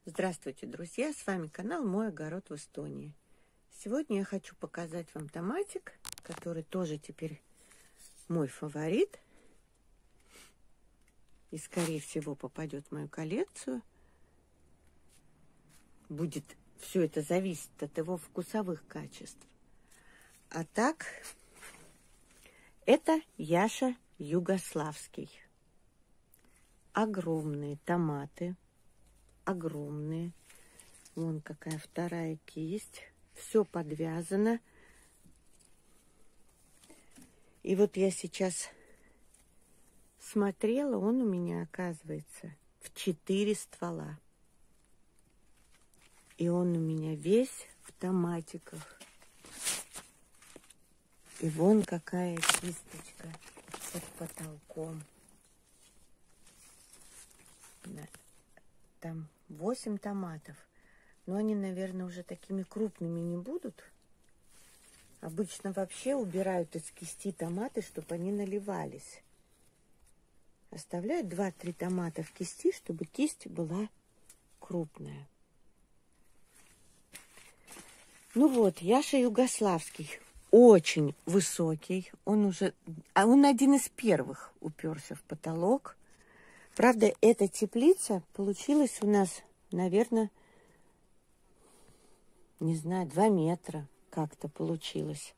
Здравствуйте, друзья! С вами канал «Мой огород в Эстонии». Сегодня я хочу показать вам томатик, который тоже теперь мой фаворит. И, скорее всего, попадет в мою коллекцию. Будет все это зависеть от его вкусовых качеств. А так, это Яша Югославский. Огромные томаты. Огромные. Вон какая вторая кисть. Все подвязано. И вот я сейчас смотрела, он у меня оказывается в 4 ствола. И он у меня весь в томатиках. И вон какая кисточка под потолком. Там 8 томатов. Но они, наверное, уже такими крупными не будут. Обычно вообще убирают из кисти томаты, чтобы они наливались. Оставляют 2-3 томата в кисти, чтобы кисть была крупная. Ну вот, Яша Югославский. Очень высокий. Он один из первых уперся в потолок. Правда, эта теплица получилась у нас, наверное, не знаю, 2 метра как-то получилось.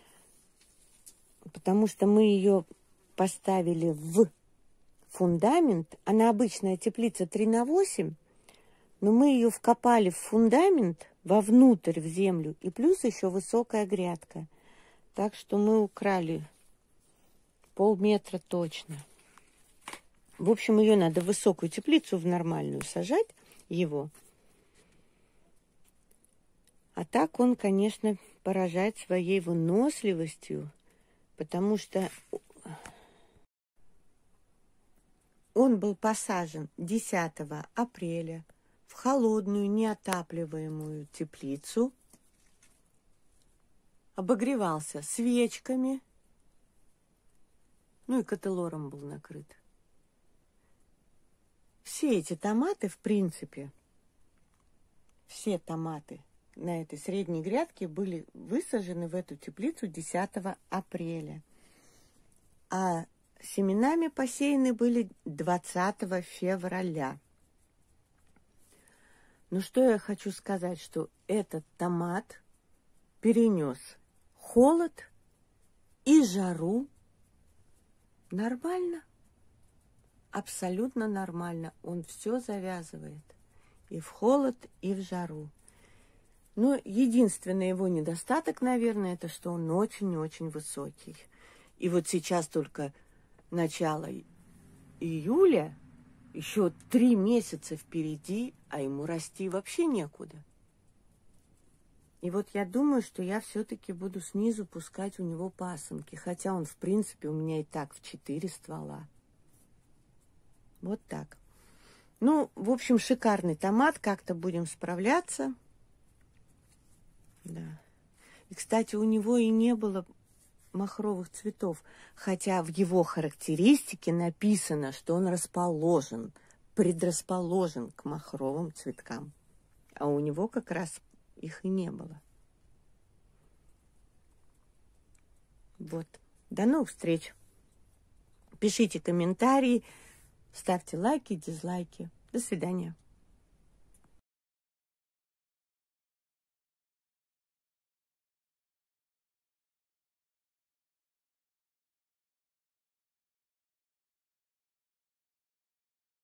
Потому что мы ее поставили в фундамент. Она обычная теплица 3×8, но мы ее вкопали в фундамент, вовнутрь в землю, и плюс еще высокая грядка. Так что мы украли полметра точно. В общем, ее надо в высокую теплицу, в нормальную сажать его. А так он, конечно, поражает своей выносливостью, потому что он был посажен 10 апреля в холодную, неотапливаемую теплицу, обогревался свечками, ну и котелором был накрыт. Все эти томаты, в принципе, все томаты на этой средней грядке были высажены в эту теплицу 10 апреля. А семенами посеяны были 20 февраля. Ну, что я хочу сказать, что этот томат перенес холод и жару нормально. Абсолютно нормально. Он все завязывает. И в холод, и в жару. Но единственный его недостаток, наверное, это что он очень-очень высокий. И вот сейчас только начало июля, еще 3 месяца впереди, а ему расти вообще некуда. И вот я думаю, что я все-таки буду снизу пускать у него пасынки. Хотя он, в принципе, у меня и так в 4 ствола. Вот так. Ну, в общем, шикарный томат. Как-то будем справляться. Да. И, кстати, у него и не было махровых цветов. Хотя в его характеристике написано, что он предрасположен к махровым цветкам. А у него как раз их и не было. Вот. До новых встреч. Пишите комментарии. Ставьте лайки, дизлайки. До свидания.